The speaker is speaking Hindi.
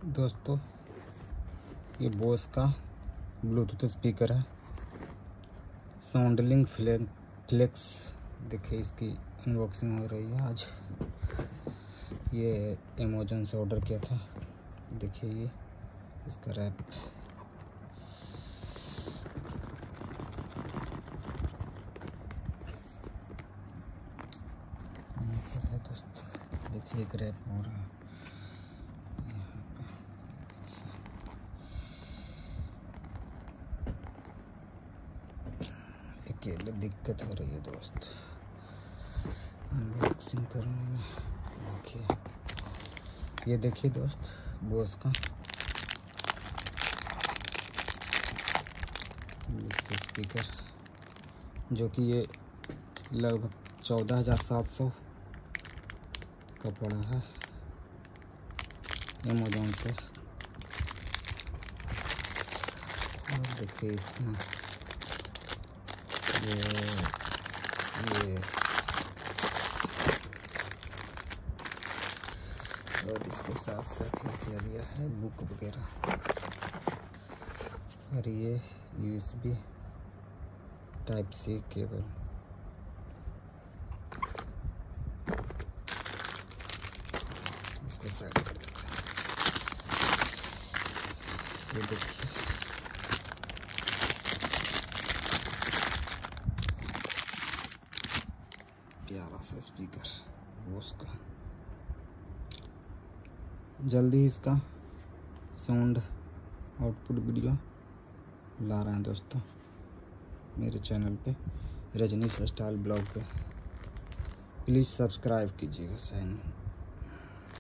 दोस्तों ये बोस का ब्लूटूथ स्पीकर है, साउंडलिंग फ्लेक्स। देखिए इसकी अनबॉक्सिंग हो रही है आज। ये अमेज़न से ऑर्डर किया था। देखिए ये इसका रैप। है दोस्तों, देखिए एक रैप हो रहा है अकेले दिक्कत हो रही है दोस्त अनबॉक्सिंग करने में। देखिए ये देखिए दोस्त बोस का स्पीकर, जो कि ये लगभग 14,700 का पड़ा है अमेज़न से। और देखिए इसमें ये और इसके साथ साथ ही क्या दिया है, बुक वगैरह। और ये USB Type-C केबल। इसको साइड कर देते हैं। ये देखिए प्यारा सा स्पीकर बोस का। जल्दी ही इसका साउंड आउटपुट वीडियो ला रहे हैं दोस्तों मेरे चैनल पे, रजनीश स्टाइल ब्लॉग पे। प्लीज़ सब्सक्राइब कीजिएगा। साइन